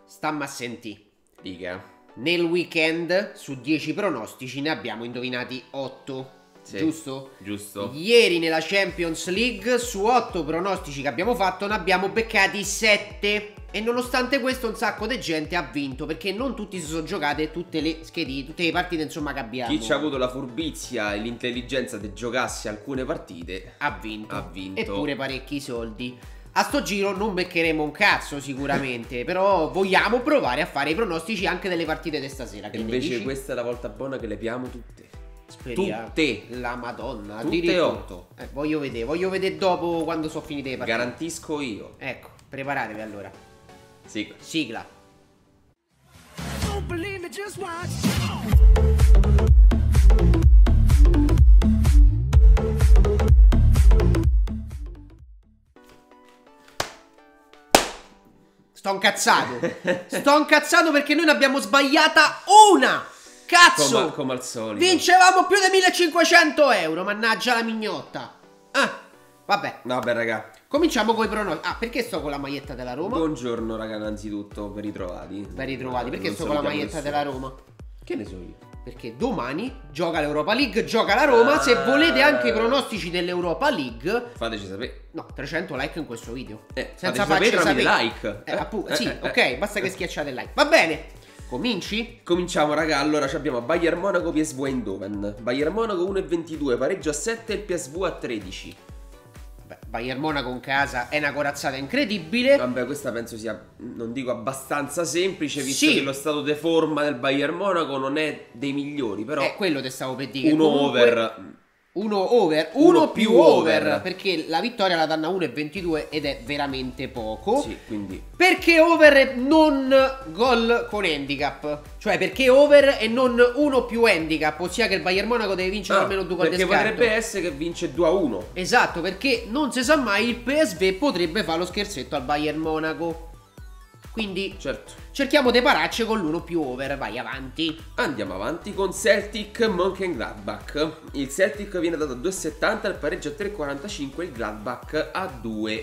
Stamma a sentì. Dica. Nel weekend su 10 pronostici ne abbiamo indovinati 8. Sì, giusto? Giusto. Ieri nella Champions League su 8 pronostici che abbiamo fatto ne abbiamo beccati 7. E nonostante questo un sacco di gente ha vinto, perché non tutti si sono giocate tutte le schedine, tutte le partite insomma che abbiamo. Chi ci ha avuto la furbizia e l'intelligenza di giocarsi alcune partite ha vinto. Ha vinto. Eppure parecchi soldi. A sto giro non beccheremo un cazzo sicuramente, però vogliamo provare a fare i pronostici anche delle partite di stasera. E invece questa è la volta buona che le piamo tutte. Speriamo. Tutte. La Madonna. Tutte Addirittura. 8. Voglio vedere dopo quando sono finite le partite. Garantisco io. Ecco, preparatevi allora. Sì. Sigla. Don't believe me, just watch. Sto incazzato perché noi ne abbiamo sbagliata una. Cazzo. Come al solito. Vincevamo più di 1500 euro. Mannaggia la mignotta. Vabbè. Vabbè raga. Cominciamo con i pronostici. Perché sto con la maglietta della Roma? Buongiorno raga, innanzitutto ben ritrovati. Ben ritrovati. Perché Non sto con la salutiamo maglietta nessuno. della Roma? Che ne so io? Perché domani gioca l'Europa League, gioca la Roma. Se volete anche i pronostici dell'Europa League, Fateci sapere. no, 300 like in questo video. Senza farci tramite like. Sì, ok, basta che schiacciate il like. Va bene, cominci? Cominciamo raga, allora abbiamo Bayern Monaco PSV Eindhoven. Bayern Monaco 1,22, pareggio a 7 e il PSV a 13. Beh, Bayern Monaco in casa è una corazzata incredibile. Vabbè, questa penso sia, non dico abbastanza semplice, visto Sì. che lo stato di forma del Bayern Monaco non è dei migliori, però È quello che stavo per dire. uno Comunque, over. uno più over, over. perché la vittoria la danno a 1,22 ed è veramente poco. Sì, quindi Perché over e non gol con handicap? Cioè perché over e non 1 più handicap? Ossia che il Bayern Monaco deve vincere almeno 2 gol di perché scarto. potrebbe essere che vince 2-1. Esatto, perché non si sa mai, il PSV potrebbe fare lo scherzetto al Bayern Monaco. Quindi Certo. cerchiamo di pararci con l'1 più over. Vai avanti. Andiamo avanti con Celtic Mönchengladbach. Il Celtic viene dato a 2,70, il pareggio a 3,45, il Gladbach a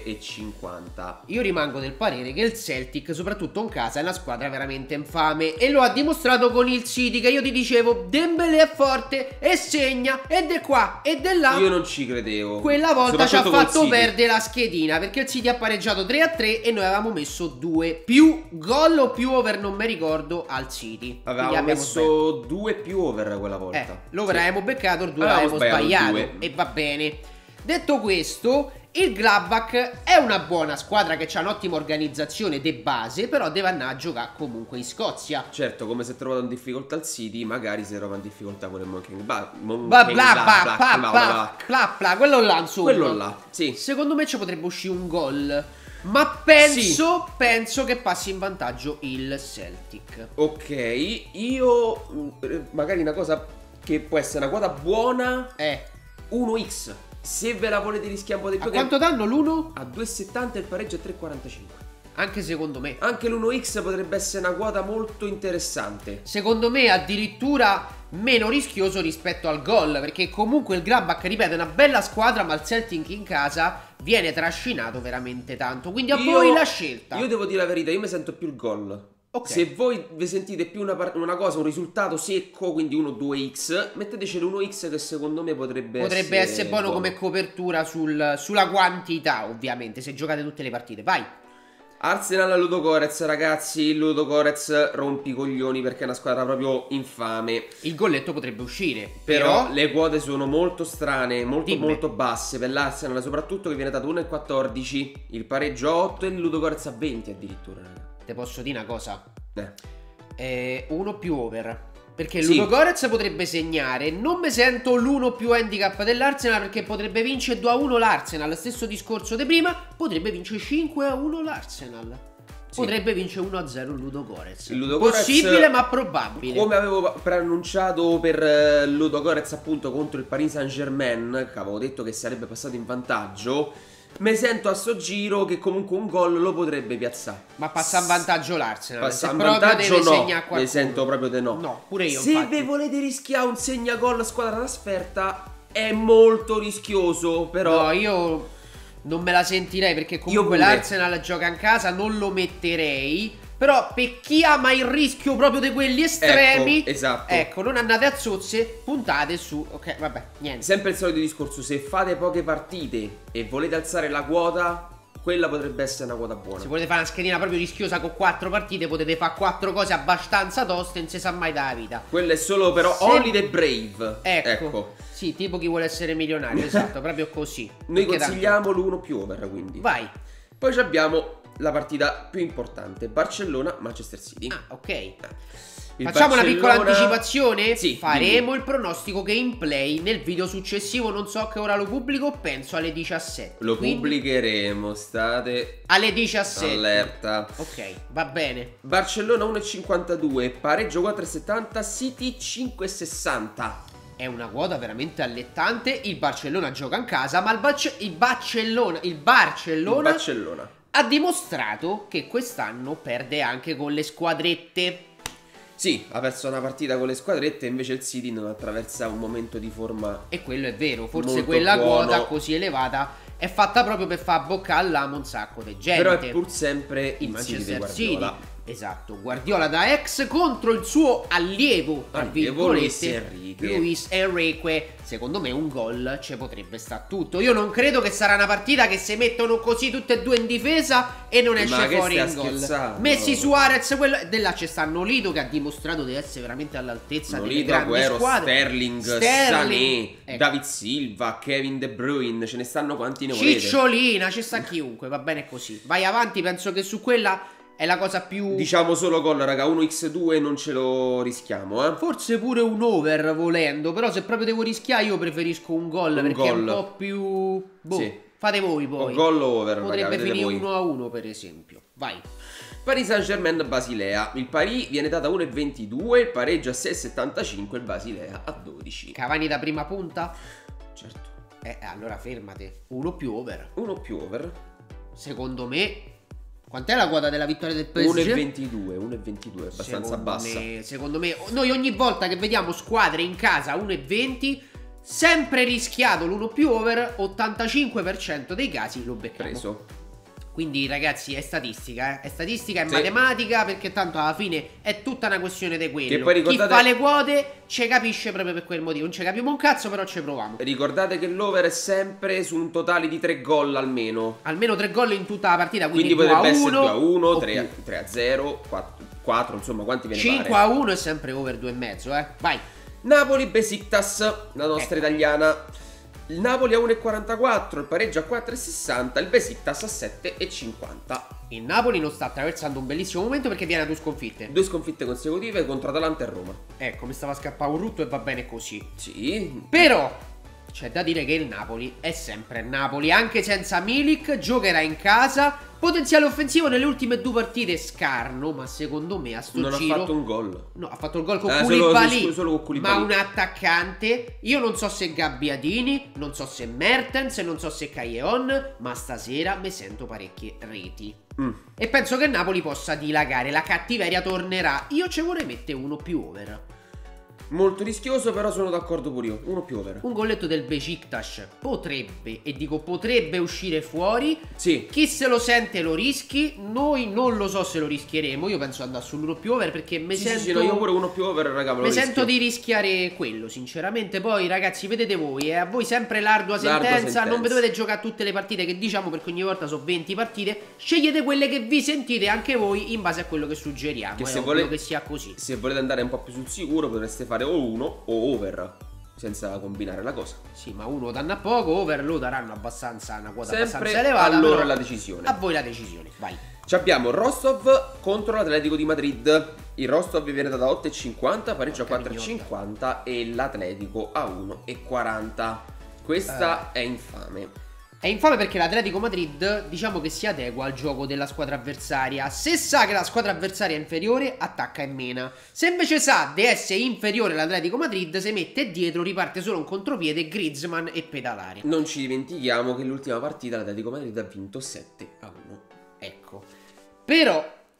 2,50. Io rimango del parere che il Celtic, soprattutto in casa, è una squadra veramente infame. E lo ha dimostrato con il City, che io ti dicevo Dembélé è forte e segna e di qua e di là. Io non ci credevo. Quella volta ci ha Soprattutto col fatto City. perdere la schedina, perché il City ha pareggiato 3-3 e noi avevamo messo 2 più gol o più over, non mi ricordo, al City. Avevamo Quindi abbiamo messo 2 più over quella volta. l'over Sì. avevamo beccato, il 2 Avevamo avevamo sbagliato. sbagliato il 2. E va bene. Detto questo, il Gladbach è una buona squadra che ha un'ottima organizzazione de base, però deve andare a giocare comunque in Scozia. Certo, come si è trovato in difficoltà il City, magari si trova in difficoltà con il Bla bla bla, quello là insomma. Quello là, sì. Secondo me ci potrebbe uscire un gol, ma penso che passi in vantaggio il Celtic. Ok, io magari una cosa che può essere una quota buona, 1x. Se ve la volete rischiare un po' di più, A quanto danno l'1? a 2,70 e il pareggio a 3,45. Anche secondo me. Anche l'1x potrebbe essere una quota molto interessante. Secondo me addirittura meno rischioso rispetto al gol, perché comunque il Gladbach, ripeto, è una bella squadra, ma il Celtic in casa viene trascinato veramente tanto. Quindi a voi la scelta. Io devo dire la verità, io mi sento più il gol. Ok. Se voi vi sentite più una cosa, un risultato secco, quindi 1-2x, metteteci l'1x che secondo me potrebbe essere buono come copertura sulla quantità, ovviamente, se giocate tutte le partite. Vai. Arsenal Ludogorets, ragazzi, il Ludogorets rompi i coglioni perché è una squadra proprio infame. Il golletto potrebbe uscire, Però le quote sono molto strane, Dimmi. molto basse per l'Arsenal, soprattutto che viene dato 1,14, il pareggio a 8 e il Ludogorets a 20 addirittura, raga. te posso dire una cosa. Eh. 1 più over. Perché Sì. Ludogorets potrebbe segnare. Non mi sento l'1 più handicap dell'Arsenal, perché potrebbe vincere 2-1 l'Arsenal. Stesso discorso di prima. Potrebbe vincere 5-1 l'Arsenal. Sì. Potrebbe vincere 1-0 il Ludogorets. Il Ludogorets, possibile ma probabile. Come avevo preannunciato per Ludogorets appunto contro il Paris Saint-Germain, che avevo detto che sarebbe passato in vantaggio, mi sento a sto giro che comunque un gol lo potrebbe piazzare. Ma passa in vantaggio l'Arsenal. Passa Se in proprio vantaggio deve no, segnare qualcuno. mi sento proprio di no. No, pure io Se infatti. vi volete rischiare un segnagol squadra trasferta è molto rischioso, però No, io non me la sentirei, perché comunque pure. l'Arsenal gioca in casa, non lo metterei. Però per chi ama il rischio proprio di quelli estremi, Ecco, esatto. ecco, non andate a zozze, puntate su. Ok, vabbè, niente. Sempre il solito discorso, se fate poche partite e volete alzare la quota, quella potrebbe essere una quota buona. Se volete fare una schedina proprio rischiosa con 4 partite, potete fare 4 cose abbastanza toste, non si sa mai dalla vita. Quella è solo però Se- only the brave. Ecco. Sì, tipo chi vuole essere milionario, esatto, proprio così. Noi Perché consigliamo l'1 più over, quindi. Vai. Poi ci abbiamo la partita più importante, Barcellona-Manchester City. Ah, ok. Il Facciamo una piccola Barcellona- anticipazione. Sì, Faremo il pronostico gameplay nel video successivo. Non so a che ora lo pubblico. Penso alle 17. Lo Quindi pubblicheremo, state alle 17. allerta. Ok, va bene. Barcellona 1,52, pareggio 4,70, City 5,60. È una quota veramente allettante. Il Barcellona gioca in casa, ma il Barcellona Il Barcellona. ha dimostrato che quest'anno perde anche con le squadrette. Sì, ha perso una partita con le squadrette, invece il City non attraversa un momento di forma. E quello è vero, forse Molto quella buono. quota così elevata è fatta proprio per far boccare all'amo un sacco di gente. Però è pur sempre il il City di Manchester City. Guardiola. Esatto, Guardiola da ex contro il suo allievo, tra Luis virgolette, Enrique. Luis Enrique. Secondo me un gol ci potrebbe sta tutto. Io non credo che sarà una partita che si mettono così tutte e due in difesa e non Ma esce che fuori stai in gol. scherzando? Messi, Suarez, quello della c'è sta Nolito che ha dimostrato di essere veramente all'altezza delle Nolito, grandi Agüero, squadre. Sterling, Sané, ecco. David Silva, Kevin De Bruyne, ce ne stanno quanti ne volete. Cicciolina, ci sta chiunque, va bene così. Vai avanti, penso che su quella è la cosa più... Diciamo solo gol, raga, 1x2 non ce lo rischiamo, eh. Forse pure un over volendo, però se proprio devo rischiare io preferisco un gol perché è un gol. po' più... Boh, Sì. fate voi poi. O gol o over, raga, Potrebbe vedete finire voi. 1-1 per esempio. Vai. Paris Saint-Germain Basilea. Il Paris viene data a 1,22, il pareggio a 6,75, il Basilea a 12. Cavani da prima punta? Certo. Allora fermate. 1 più over. 1 più over. Secondo me... Quant'è la quota della vittoria del PSG? 1,22, abbastanza bassa. Secondo me, noi ogni volta che vediamo squadre in casa 1,20, sempre rischiato l'1 più over, 85% dei casi lo becchiamo. Preso. Quindi ragazzi è statistica, è statistica, è Sì. matematica, perché tanto alla fine è tutta una questione di quello. Che poi ricordate- Chi fa le quote ci capisce proprio per quel motivo, non ci capiamo un cazzo però ci proviamo. Ricordate che l'over è sempre su un totale di 3 gol almeno. Almeno 3 gol in tutta la partita, quindi, Quindi potrebbe 2-1, essere 2-1, o 3-0, 4, insomma, quanti ve ne 5-1 è sempre over 2,5, Vai. Napoli Besiktas, la nostra Ecco. italiana. Il Napoli a 1,44, il pareggio a 4,60, il Besiktas a 7,50. Il Napoli non sta attraversando un bellissimo momento perché viene a 2 sconfitte. 2 sconfitte consecutive contro Atalanta e Roma. Ecco, mi stava a scappare un rutto e va bene così. Sì, Però c'è da dire che il Napoli è sempre il Napoli, anche senza Milik, giocherà in casa. Potenziale offensivo nelle ultime 2 partite scarno, ma secondo me a sto non giro ha fatto un gol. No, ha fatto il gol con Solo Koulibaly, con Koulibaly. ma un attaccante. Io non so se Gabbiadini, non so se Mertens, non so se Callejon, ma stasera mi sento parecchie reti. E penso che il Napoli possa dilagare, la cattiveria tornerà. Io ci vorrei mettere 1 più over. Molto rischioso, però sono d'accordo pure io. 1 più over. Un golletto del Besiktas potrebbe, e dico potrebbe uscire fuori. Sì. Chi se lo sente lo rischi. Noi non lo so se lo rischieremo. Io penso andare sull'1 più over perché mi sento... Sì, no, io pure 1 più over, raga, me lo Mi rischio. sento di rischiare quello, sinceramente. Poi, ragazzi, vedete voi, a voi sempre l'ardua sentenza. Non vi dovete giocare tutte le partite che diciamo, perché ogni volta sono 20 partite. Scegliete quelle che vi sentite anche voi in base a quello che suggeriamo. Che È se ovvio volete- che sia così. Se volete andare un po' più sul sicuro, potreste fare o 1 o over, senza combinare la cosa. Sì, ma uno danno a poco, over lo daranno abbastanza, una quota Sempre abbastanza elevata. a loro però la decisione. A voi la decisione, vai. Ci abbiamo Rostov contro l'Atletico di Madrid. Il Rostov viene dato a 8,50, pareggio a Porca 4,50 e l'Atletico a 1,40. Questa è infame. È infame perché l'Atletico Madrid diciamo che si adegua al gioco della squadra avversaria. Se sa che la squadra avversaria è inferiore, attacca e mena. Se invece sa di essere inferiore all'Atletico Madrid, si mette dietro, riparte solo un contropiede, Griezmann e pedalare. Non ci dimentichiamo che l'ultima partita l'Atletico Madrid ha vinto 7-1. Ecco. Però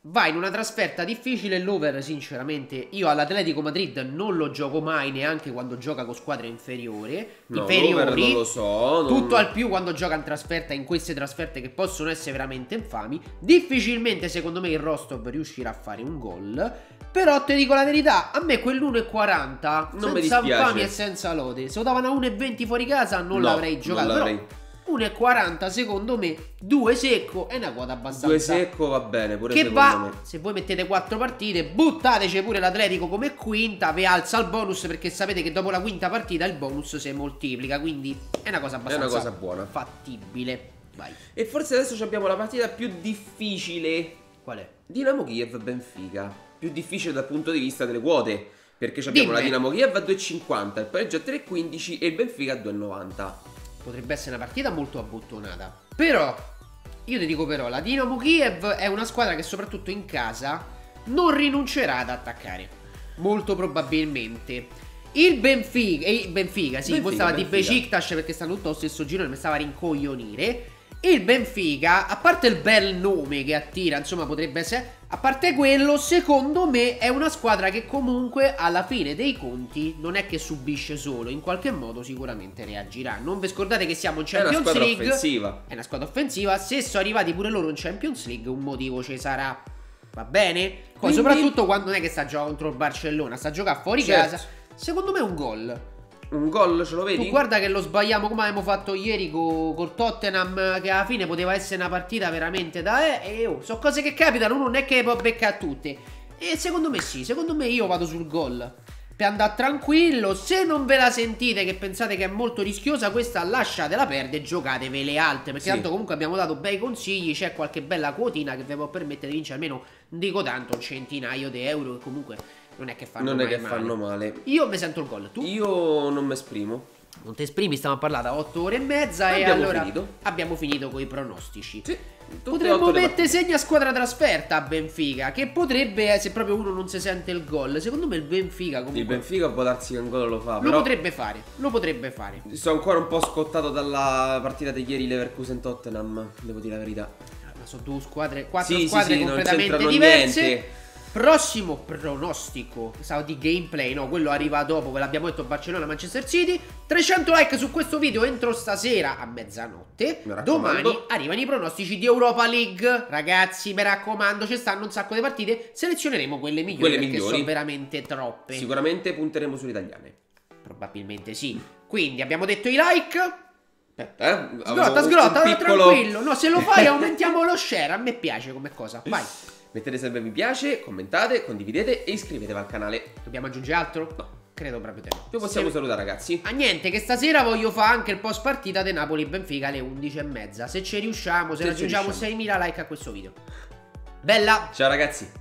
vai in una trasferta difficile. L'over sinceramente io all'Atletico Madrid non lo gioco mai, neanche quando gioca con squadre inferiori. No, l'over non lo so. Tutto al più quando gioca in trasferta, in queste trasferte che possono essere veramente infami. Difficilmente secondo me il Rostov riuscirà a fare un gol. Però ti dico la verità, a me quell'1,40 non mi senza dispiace. infami e senza lode, se lo davano a 1,20 fuori casa non l'avrei giocato. Non l'avrei. Però 1,40 secondo me, 2 secco è una quota abbastanza 2 secco va bene pure che secondo va, me. se voi mettete 4 partite, buttateci pure l'Atletico come quinta, vi alza il bonus perché sapete che dopo la quinta partita il bonus si moltiplica, quindi è una cosa abbastanza cosa buona. fattibile. Vai. E forse adesso abbiamo la partita più difficile. Qual è? Dinamo Kiev Benfica. Più difficile dal punto di vista delle quote, perché abbiamo la Dimmi. Dinamo Kiev a 2,50, il pareggio a 3,15 e il Benfica a 2,90. Potrebbe essere una partita molto abbottonata. Però, io ti dico però, la Dinamo Kiev è una squadra che soprattutto in casa non rinuncerà ad attaccare. Molto probabilmente. Il Benfica, sì, poi stava di Besiktas perché stanno tutto allo stesso giro e mi stava a rincoglionire. Il Benfica, a parte il bel nome che attira, insomma potrebbe essere, a parte quello, secondo me è una squadra che comunque alla fine dei conti non è che subisce solo, in qualche modo sicuramente reagirà. Non vi scordate che siamo in Champions League. League. Offensiva. È una squadra offensiva. Se sono arrivati pure loro in Champions League, un motivo ci sarà. Va bene? Poi Quindi, soprattutto quando non è che sta giocando contro il Barcellona, sta a giocare fuori certo, casa. Secondo me è un gol. Un gol ce lo vedi? Tu guarda che lo sbagliamo come abbiamo fatto ieri col Tottenham, che alla fine poteva essere una partita veramente da sono cose che capitano, uno non è che può beccare tutte. E secondo me sì, secondo me io vado sul gol per andare tranquillo. Se non ve la sentite, che pensate che è molto rischiosa, questa lasciatela perdere e giocatevele alte, perché Sì. tanto comunque abbiamo dato bei consigli, c'è qualche bella quotina che vi può permettere di vincere almeno, non dico tanto, un centinaio di euro, che comunque non è che fanno Non è mai che male. fanno male. Io mi sento il gol, tu? Io non mi esprimo. Non ti esprimi, stiamo a parlare da 8 ore e mezza e Abbiamo allora finito. abbiamo finito con i pronostici. Sì, tutte Potremmo 8 le mettere partite. segna squadra trasferta a Benfica, che potrebbe, se proprio uno non si sente il gol, secondo me il Benfica comunque Il Benfica può darsi che un gol lo fa, lo però potrebbe fare, lo potrebbe fare. sto ancora un po' scottato dalla partita di ieri Leverkusen-Tottenham, devo dire la verità. Ma sono due squadre, quattro Sì, squadre sì, non completamente c'entrano diverse. niente. Prossimo pronostico, stavo di gameplay, no, quello arriva dopo, ve l'abbiamo detto, Barcellona-Manchester City. 300 like su questo video entro stasera a mezzanotte. Mi raccomando. Domani arrivano i pronostici di Europa League. Ragazzi, mi raccomando, ci stanno un sacco di partite. Selezioneremo quelle migliori, Quelle perché migliori. sono veramente troppe. Sicuramente punteremo sulle italiane. Probabilmente sì. Quindi abbiamo detto i like. Aspetta, Sgrotta, avevo un piccolo- tranquillo. No, se lo fai aumentiamo lo share. A me piace come cosa. Vai. Mettete sempre mi piace, commentate, condividete e iscrivetevi al canale. Dobbiamo aggiungere altro? No. Credo proprio di no. Ci possiamo Se- salutare ragazzi. Ah, niente, che stasera voglio fare anche il post partita di Napoli-Benfica alle 11:30. Se ci riusciamo, se Se ci raggiungiamo riusciamo. 6.000 like a questo video. Bella! Ciao ragazzi.